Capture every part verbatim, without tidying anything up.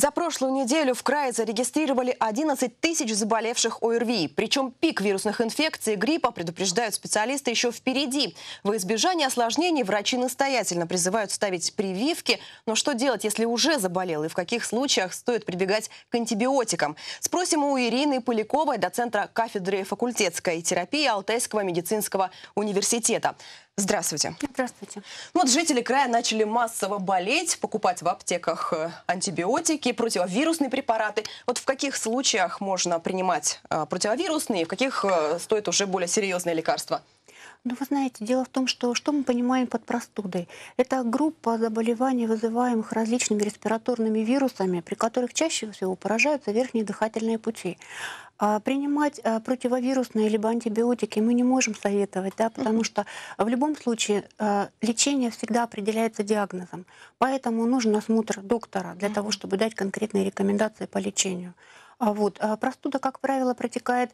За прошлую неделю в крае зарегистрировали одиннадцать тысяч заболевших ОРВИ. Причем пик вирусных инфекций и гриппа, предупреждают специалисты, еще впереди. Во избежание осложнений врачи настоятельно призывают ставить прививки. Но что делать, если уже заболел? И в каких случаях стоит прибегать к антибиотикам? Спросим у Ирины Поляковой, доцентра кафедры факультетской терапии Алтайского медицинского университета. Здравствуйте. Здравствуйте. Вот жители края начали массово болеть, покупать в аптеках антибиотики, противовирусные препараты. Вот в каких случаях можно принимать противовирусные, в каких стоит уже более серьезные лекарства? Ну, вы знаете, дело в том, что что мы понимаем под простудой? Это группа заболеваний, вызываемых различными респираторными вирусами, при которых чаще всего поражаются верхние дыхательные пути. А принимать а, противовирусные либо антибиотики мы не можем советовать, да, потому что в любом случае а, лечение всегда определяется диагнозом. Поэтому нужен осмотр доктора для того, чтобы дать конкретные рекомендации по лечению. А вот, а простуда, как правило, протекает,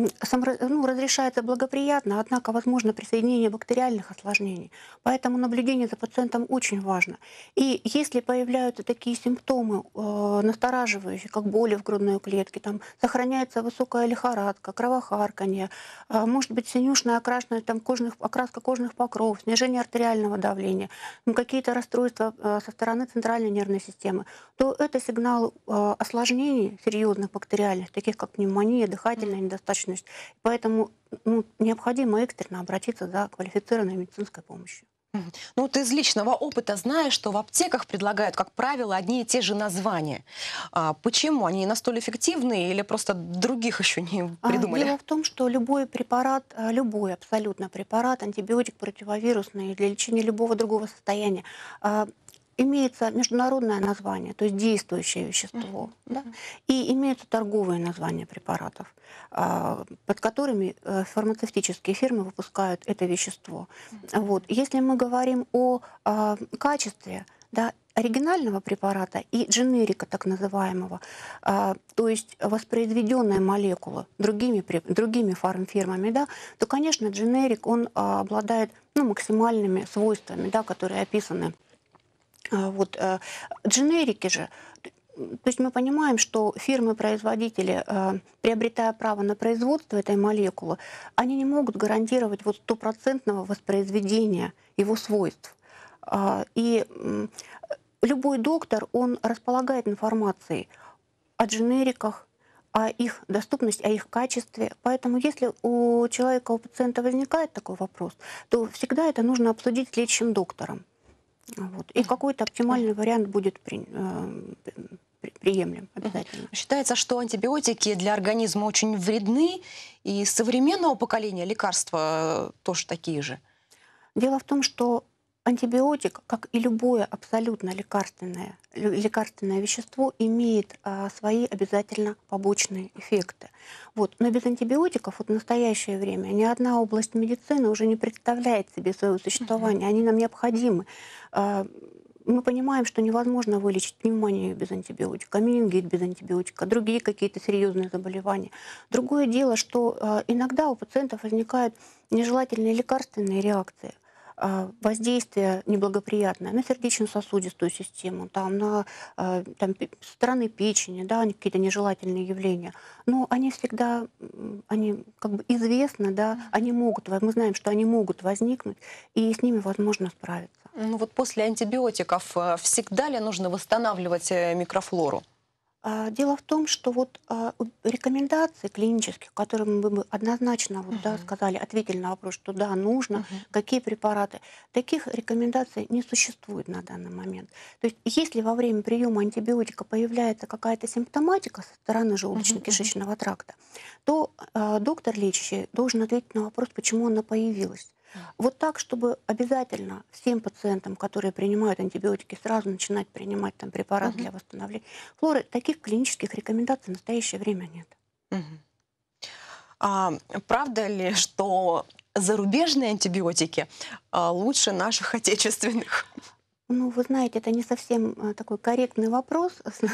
ну, разрешается благоприятно, однако возможно присоединение бактериальных осложнений. Поэтому наблюдение за пациентом очень важно. И если появляются такие симптомы э, настораживающие, как боли в грудной клетке, там сохраняется высокая лихорадка, кровохарканье, э, может быть синюшная окрашенная, там, кожных, окраска кожных покровов, снижение артериального давления, ну, какие-то расстройства э, со стороны центральной нервной системы, то это сигнал э, осложнений серьезных бактериальных, таких как пневмония, дыхательная недостаточность. Поэтому ну, необходимо экстренно обратиться за квалифицированной медицинской помощью. Ну, ты из личного опыта знаешь, что в аптеках предлагают, как правило, одни и те же названия. А почему? Они настолько эффективны или просто других еще не придумали? Дело в том, что любой препарат, любой абсолютно препарат, антибиотик, противовирусный для лечения любого другого состояния, имеется международное название, то есть действующее вещество, uh-huh. да? И имеются торговые названия препаратов, под которыми фармацевтические фирмы выпускают это вещество. Uh-huh. Вот. Если мы говорим о качестве, да, оригинального препарата и дженерика так называемого, то есть воспроизведенная молекула другими, другими фармфирмами, да, то, конечно, дженерик, он обладает ну, максимальными свойствами, да, которые описаны. Вот, э, дженерики же, то есть мы понимаем, что фирмы-производители, э, приобретая право на производство этой молекулы, они не могут гарантировать вот стопроцентного воспроизведения его свойств. Э, и э, любой доктор, он располагает информацией о дженериках, о их доступности, о их качестве. Поэтому если у человека, у пациента возникает такой вопрос, то всегда это нужно обсудить с лечащим доктором. Вот. И какой-то оптимальный вариант будет при, э, при, приемлем обязательно. Считается, что антибиотики для организма очень вредны, и современного поколения лекарства тоже такие же. Дело в том, что антибиотик, как и любое абсолютно лекарственное, лекарственное вещество, имеет а, свои обязательно побочные эффекты. Вот. Но без антибиотиков вот в настоящее время ни одна область медицины уже не представляет себе своего существования. Они нам необходимы. А, мы понимаем, что невозможно вылечить пневмонию без антибиотика, менингит без антибиотика, другие какие-то серьезные заболевания. Другое дело, что а, иногда у пациентов возникают нежелательные лекарственные реакции, воздействие неблагоприятное на сердечно-сосудистую систему, там, на там, стороны печени, да, какие-то нежелательные явления. Но они всегда, они как бы известны, да, они могут, мы знаем, что они могут возникнуть, и с ними возможно справиться. Ну вот после антибиотиков всегда ли нужно восстанавливать микрофлору? Дело в том, что вот рекомендации клинических, которые мы бы однозначно вот, uh-huh. да, сказали, ответили на вопрос, что да, нужно, uh-huh. какие препараты, таких рекомендаций не существует на данный момент. То есть если во время приема антибиотика появляется какая-то симптоматика со стороны желудочно-кишечного uh-huh. тракта, то э, доктор лечащий должен ответить на вопрос, почему она появилась. Вот так, чтобы обязательно всем пациентам, которые принимают антибиотики, сразу начинать принимать там, препарат uh-huh. для восстановления флоры, таких клинических рекомендаций в настоящее время нет. Uh-huh. А правда ли, что зарубежные антибиотики а, лучше наших отечественных? Ну, вы знаете, это не совсем такой корректный вопрос.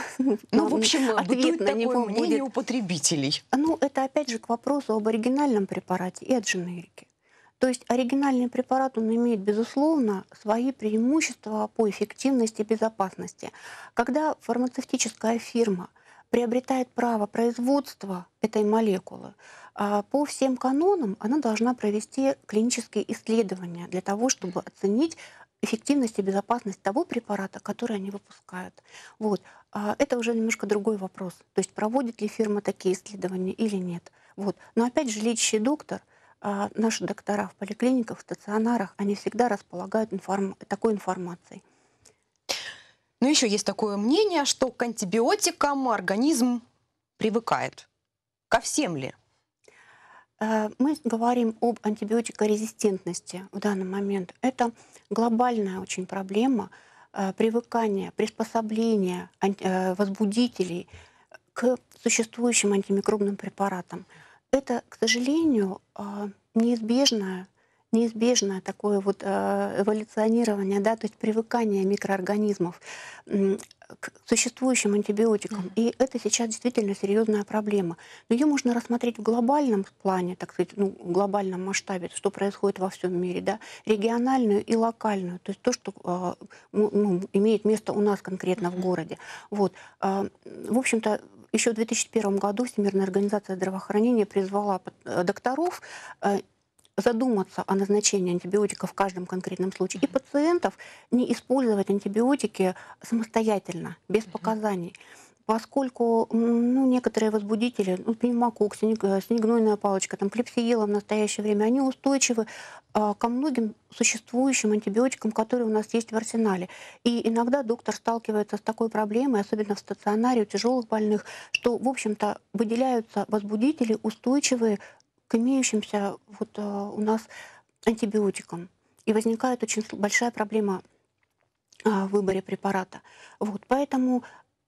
Ну, в общем, ответ на него мнение будет у потребителей. Ну, это опять же к вопросу об оригинальном препарате и о дженерике. То есть оригинальный препарат, он имеет, безусловно, свои преимущества по эффективности и безопасности. Когда фармацевтическая фирма приобретает право производства этой молекулы, а, по всем канонам она должна провести клинические исследования для того, чтобы оценить эффективность и безопасность того препарата, который они выпускают. Вот. А это уже немножко другой вопрос. То есть проводит ли фирма такие исследования или нет. Вот. Но опять же, лечащий доктор, а, наши доктора в поликлиниках, в стационарах, они всегда располагают информ... такой информацией. Но еще есть такое мнение, что к антибиотикам организм привыкает. Ко всем ли? Мы говорим об антибиотикорезистентности в данный момент. Это глобальная очень проблема привыкания, приспособления возбудителей к существующим антимикробным препаратам. Это, к сожалению, неизбежное, неизбежное такое вот эволюционирование, да, то есть привыкание микроорганизмов к существующим антибиотикам. И это сейчас действительно серьезная проблема. Но ее можно рассмотреть в глобальном плане, так сказать, ну, в глобальном масштабе, что происходит во всем мире, да, региональную и локальную, то есть то, что ну, имеет место у нас конкретно в городе. Вот. В общем-то, еще в две тысячи первом году Всемирная организация здравоохранения призвала докторов задуматься о назначении антибиотиков в каждом конкретном случае, и пациентов не использовать антибиотики самостоятельно, без показаний. Поскольку ну, некоторые возбудители, ну, пневмококк, снегнойная палочка, там, клепсиела в настоящее время, они устойчивы а, ко многим существующим антибиотикам, которые у нас есть в арсенале. И иногда доктор сталкивается с такой проблемой, особенно в стационаре у тяжелых больных, что, в общем-то, выделяются возбудители устойчивые к имеющимся вот, uh, у нас антибиотикам. И возникает очень большая проблема uh, в выборе препарата. Вот, поэтому,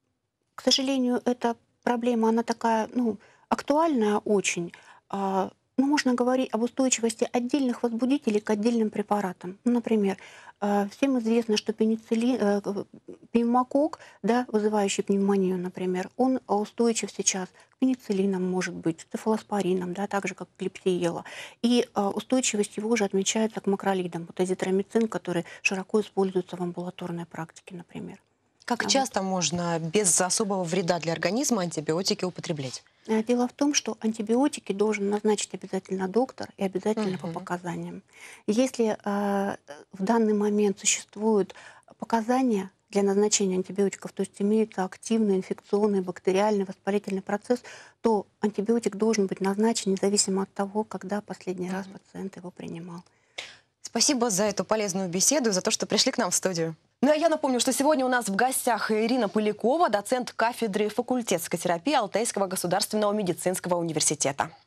к сожалению, эта проблема, она такая, ну, актуальная очень. Uh, ну, можно говорить об устойчивости отдельных возбудителей к отдельным препаратам. Ну, например, uh, всем известно, что пенициллин, uh, пневмококк, да, вызывающий пневмонию, например, он устойчив сейчас к пенициллинам, может быть, к цефалоспоринам, да, так же, как клепсиела. И uh, устойчивость его же отмечается к макролидам, вот азитромицин, который широко используется в амбулаторной практике, например. Как а часто вот. можно без особого вреда для организма антибиотики употреблять? Дело в том, что антибиотики должен назначить обязательно доктор и обязательно угу. по показаниям. Если э, в данный момент существуют показания для назначения антибиотиков, то есть имеется активный инфекционный, бактериальный, воспалительный процесс, то антибиотик должен быть назначен независимо от того, когда последний угу. раз пациент его принимал. Спасибо за эту полезную беседу и за то, что пришли к нам в студию. Ну а я напомню, что сегодня у нас в гостях Ирина Полякова, доцент кафедры факультетской терапии Алтайского государственного медицинского университета.